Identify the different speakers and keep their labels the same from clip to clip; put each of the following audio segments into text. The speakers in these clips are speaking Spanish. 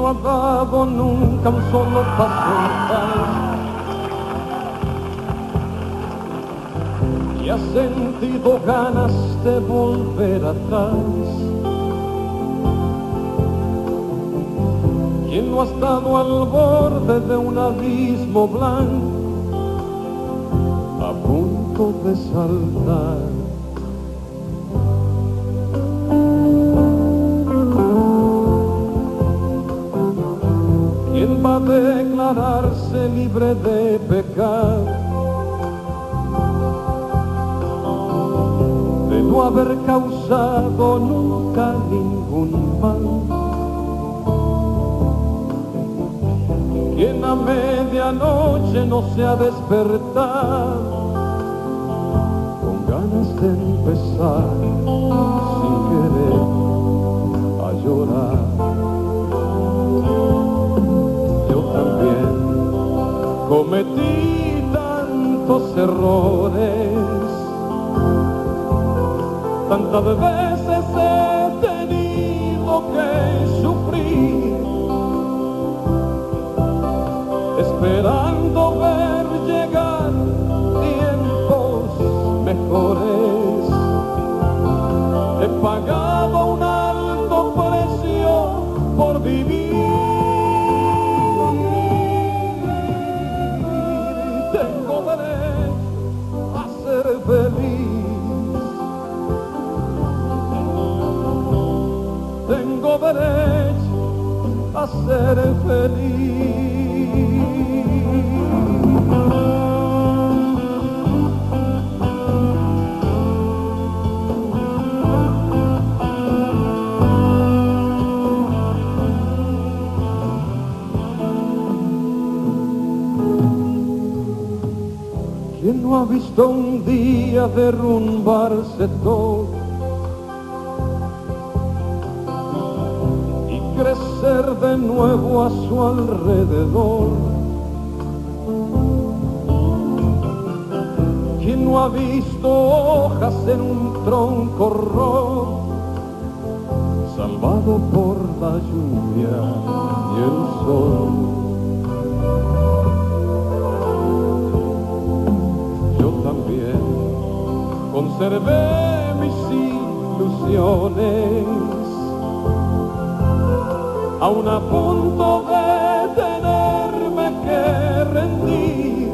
Speaker 1: no ha dado nunca un solo paso en paz y ha sentido ganas de volver atrás. Quien no ha estado al borde de un abismo blanco a punto de saltar. ¿Quién va a declararse libre de pecado, de no haber causado nunca ningún mal? ¿Quién a medianoche no se ha despertado con ganas de empezar sin querer a llorar? Yo también cometí tantos errores, tantas veces he tenido que sufrir, esperando ver llegar tiempos mejores. He pagado un alto precio por vivir. Tengo derecho a ser feliz. Tengo derecho a ser feliz. ¿Quién no ha visto un día derrumbarse todo y crecer de nuevo a su alrededor? ¿Quién no ha visto hojas en un tronco rojo, salvado por la lluvia y el sol? Conservé mis ilusiones, aún a punto de tenerme que rendir,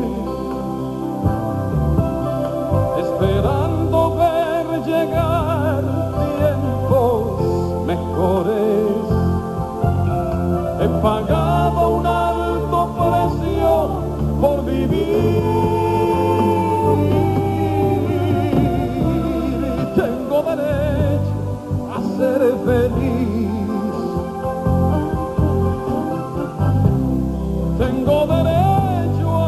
Speaker 1: esperando ver llegar tiempos mejores. He pagado un alto precio por vivir. Tengo derecho a ser feliz. Tengo derecho a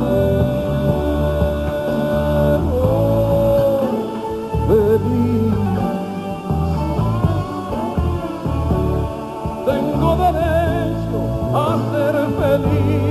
Speaker 1: ser feliz. Tengo derecho a ser feliz.